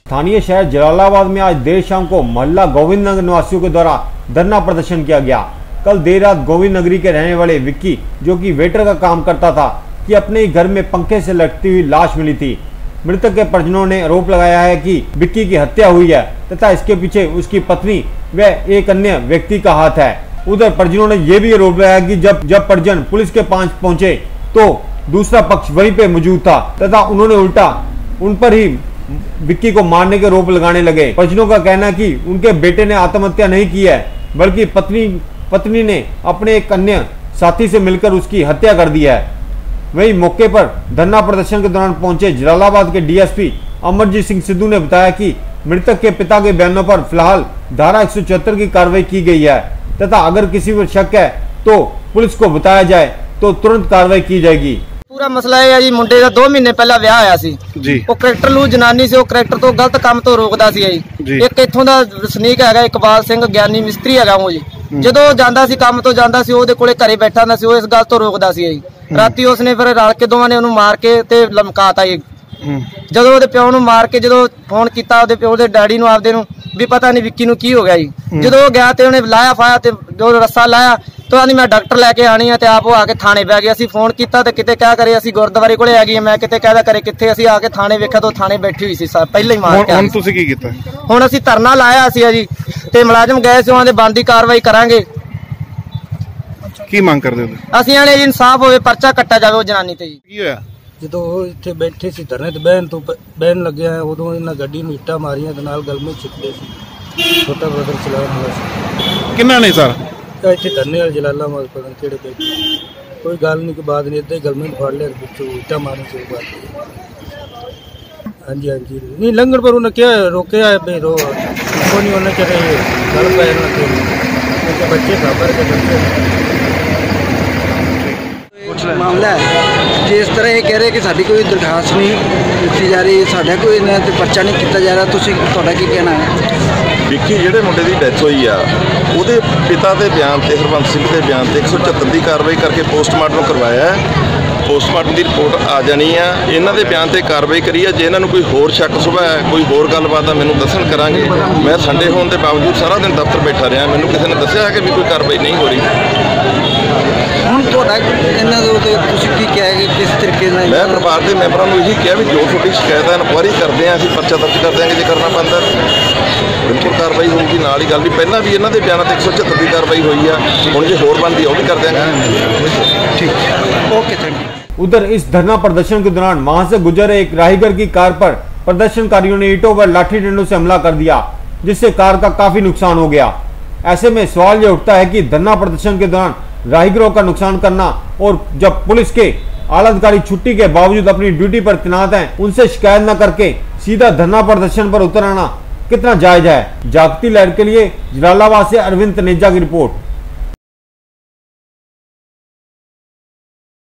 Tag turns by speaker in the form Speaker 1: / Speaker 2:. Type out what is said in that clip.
Speaker 1: स्थानीय शहर जलालाबाद में आज देर शाम को मोहल्ला गोविंद नगर निवासियों के द्वारा धरना प्रदर्शन किया गया। कल देर रात गोविंद नगरी के रहने वाले विक्की, जो कि वेटर का काम करता था, कि अपने ही घर में पंखे से लटकती हुई लाश मिली थी। मृतक के परिजनों ने आरोप लगाया है कि विक्की की हत्या हुई है तथा इसके पीछे उसकी पत्नी व एक अन्य व्यक्ति का हाथ है। उधर परिजनों ने यह भी आरोप लगाया कि जब परिजन पुलिस के पास पहुंचे तो दूसरा पक्ष वहीं पे मौजूद था तथा उन्होंने उल्टा उन पर ही विक्की को मारने के आरोप लगाने लगे। परिजनों का कहना है कि उनके बेटे ने आत्महत्या नहीं की है, बल्कि पत्नी ने अपने एक अन्य साथी से मिलकर उसकी हत्या कर दी है। वहीं मौके पर धरना प्रदर्शन के दौरान पहुंचे जलालाबाद के डीएसपी अमरजीत सिंह सिद्धू ने बताया कि मृतक के पिता के बयानों पर फिलहाल धारा 174 की कार्रवाई की गई है तथा अगर किसी पर शक है तो पुलिस को बताया जाए तो तुरंत कार्रवाई की जाएगी।
Speaker 2: पूरा मसला है जी, मुंडे का 2 महीने पहला विआह होया सी जी। वो करैक्टर लू जनानी से वो करैक्टर तो गलत काम तो रोकदा सी जी। एक इत्थों दा वसनीक हैगा इकबाल सिंह ज्ञानी मिस्त्री हैगा वो जी। ਜਦੋਂ ਜਾਂਦਾ ਸੀ ਕੰਮ ਤੋਂ ਜਾਂਦਾ ਸੀ ਉਹਦੇ ਕੋਲੇ ਘਰੇ ਬੈਠਾ ਹੁੰਦਾ ਸੀ, ਉਹ ਇਸ ਗੱਲ ਤੋਂ ਰੋਕਦਾ ਸੀ ਜੀ। ਰਾਤੀ ਉਸਨੇ ਫਿਰ ਰਲ ਕੇ ਦੋਵਾਂ ਨੇ ਉਹਨੂੰ ਮਾਰ ਕੇ ਤੇ ਲਮਕਾਤਾ ਜੀ। ਜਦੋਂ ਉਹਦੇ ਪਿਓ ਨੂੰ ਮਾਰ ਕੇ ਜਦੋਂ ਫੋਨ ਕੀਤਾ ਉਹਦੇ ਪਿਓ ਦੇ ਡੈਡੀ ਨੂੰ ਆਪਦੇ ਨੂੰ ਵੀ ਪਤਾ ਨਹੀਂ ਵਿੱਕੀ ਨੂੰ ਕੀ ਹੋ ਗਿਆ ਜੀ। ਜਦੋਂ ਉਹ ਗਿਆ ਤੇ ਉਹਨੇ ਲਾਇਆ ਫਾਇਆ ਤੇ ਜੋ ਰੱਸਾ ਲਾਇਆ तो आनी मैं डॉक्टर लैके आनी है आप आके थाने पै गए। असं फोन किया तो किते क्या करे असं गुरुद्वारे को आ गई, मैं किते कहदा करे कितने असं आके थाने वेखा तो थाने बैठी हुई सी पहले ही मार के। हुण असीं धरना लाया सी जी ते मुलाजम गए सी, उन्हां दे बनदी कार्रवाई करांगे।
Speaker 3: की मांग करदे हो?
Speaker 2: असीं आने जी इंसाफ होवे, परचा कट्टा जावे ओ जनानी ते जी।
Speaker 3: की होया
Speaker 4: ਜਦੋਂ ਇੱਥੇ ਬੈਠੇ ਸੀ ਧਰਨੇ ਤੇ ਬਹਿਣ ਲੱਗਿਆ ਉਦੋਂ ਇਹਨਾਂ ਗੱਡੀ ਨੂੰ ਇੱਟਾਂ ਮਾਰੀਆਂ ਤੇ ਨਾਲ ਗਲਮੇ ਛਿੱਕਦੇ ਸੀ। ਛੋਟਾ ਬ੍ਰਦਰ ਚਲਾਉਣ ਵਾਲਾ ਸੀ।
Speaker 3: ਕਿੰਨਾ ਨੇ ਸਰ
Speaker 4: ਇੱਥੇ ਧਰਨੇ ਵਾਲੇ ਜਲਾਲਾਬਾਦ ਪਤਾ ਕਿਹੜੇ ਬੈਠੇ, ਕੋਈ ਗੱਲ ਨਹੀਂ ਕਿ ਬਾਤ ਨਹੀਂ, ਇੱਦਾਂ ਹੀ ਗਲਮੇ ਫੜ ਲਿਆ ਪਿੱਛੋਂ ਇੱਟਾਂ ਮਾਰਨ ਸ਼ੁਰੂ ਕਰ ਦਿੱਤੀ। ਹਾਂਜੀ ਹਾਂਜੀ ਨਹੀਂ ਲੰਘਣ ਪਰ ਉਹਨੇ ਕਿਹਾ ਰੋਕਿਆ ਵੀ ਰੋ ਕੋਈ ਨਹੀਂ, ਉਹਨੇ ਚਲੇ ਗੱਲ ਪੈਣ ਲੱਗੇ ਬੱਚੇ ਖਬਰ ਕੇ ਬੱਚੇ
Speaker 5: मामला है जिस तरह ये कह रहे कि साड़ी कोई दरखास्त नहीं लिखी जा रही, साढ़ा कोई इन्हां ते परचा नहीं किया जा रहा, तुसीं तुहाडा की कहना है?
Speaker 6: विक्की ਜਿਹੜੇ ਮੁੰਡੇ ਦੀ ਡੈਥ ਹੋਈ ਆ ਉਹਦੇ ਪਿਤਾ ਦੇ ਬਿਆਨ ਤੇ ਹਰਵੰਤ ਸਿੰਘ ਦੇ ਬਿਆਨ ਤੇ 174 ਦੀ ਕਾਰਵਾਈ ਕਰਕੇ ਪੋਸਟਮਾਰਟਮ ਕਰਵਾਇਆ ਹੈ। ਪੋਸਟਮਾਰਟਮ ਦੀ ਰਿਪੋਰਟ ਆ ਜਾਣੀ ਆ, ਇਹਨਾਂ ਦੇ ਬਿਆਨ ਤੇ ਕਾਰਵਾਈ ਕਰੀ ਆ। ਜੇ ਇਹਨਾਂ ਨੂੰ ਕੋਈ ਹੋਰ ਸ਼ੱਕ ਸੁਭਾ ਹੈ, ਕੋਈ ਹੋਰ ਗੱਲਬਾਤ ਆ ਮੈਨੂੰ ਦੱਸਣ ਕਰਾਂਗੇ। ਮੈਂ ਸੰਡੇ ਹੋਣ ਦੇ ਬਾਵਜੂਦ ਸਾਰਾ ਦਿਨ ਦਫ਼ਤਰ ਬੈਠਾ ਰਿਹਾ, ਮੈਨੂੰ ਕਿਸੇ ਨੇ ਦੱਸਿਆ ਹੈ ਕਿ ਵੀ ਕੋਈ ਕਾਰਵਾਈ ਨਹੀਂ ਹੋ ਰਹੀ।
Speaker 5: ਹੁਣ ਤੁਹਾਡਾ ਇਹਨਾਂ ਦੇ ਉੱਤੇ ਤੁਸੀਂ ਕੀ ਕਹੋਗੇ, ਕਿਸ ਤਰੀਕੇ ਨਾਲ?
Speaker 6: ਮੈਂ ਪਰਿਵਾਰ ਦੇ ਮੈਂਬਰਾਂ ਨੂੰ ਇਹੀ ਕਿਹਾ ਵੀ ਜੋ ਤੁਹਾਡੀ ਸ਼ਿਕਾਇਤ ਹੈ ਇਨਕੁਆਇਰੀ ਕਰਦੇ ਹਾਂ, ਅਸੀਂ ਪਰਚਾ ਦਰਜ ਕਰ ਦਿਆਂਗੇ ਜੇ ਕਰਨਾ ਪੈਂਦਾ। ਬਿਲਕੁਲ ਕਾਰਵਾਈ ਹੋਊਗੀ, ਨਾਲ ਹੀ ਗੱਲ ਵੀ ਪਹਿਲਾਂ ਵੀ ਇਹਨਾਂ ਦੇ ਬਿਆਨਾਂ ਤੇ 174 ਦੀ ਕਾਰਵਾਈ ਹੋਈ ਆ, ਹੁਣ ਜੇ ਹੋਰ बनती है वो भी कर देंगे।
Speaker 5: ठीक, ओके, थैंक यू।
Speaker 1: उधर इस धरना प्रदर्शन के दौरान वहां से गुजर एक राहीगर की कार पर प्रदर्शनकारियों ने ईंटों व लाठी डंडों से हमला कर दिया, जिससे कार का काफी नुकसान हो गया। ऐसे में सवाल यह उठता है कि धरना प्रदर्शन के दौरान राहीगरों का नुकसान करना और जब पुलिस के आला अधिकारी छुट्टी के बावजूद अपनी ड्यूटी पर तैनात हैं, उनसे शिकायत न करके सीधा धरना प्रदर्शन पर उतर आना कितना जायज है? जागती लहर के लिए जलालाबाद से अरविंद तनेजा की रिपोर्ट।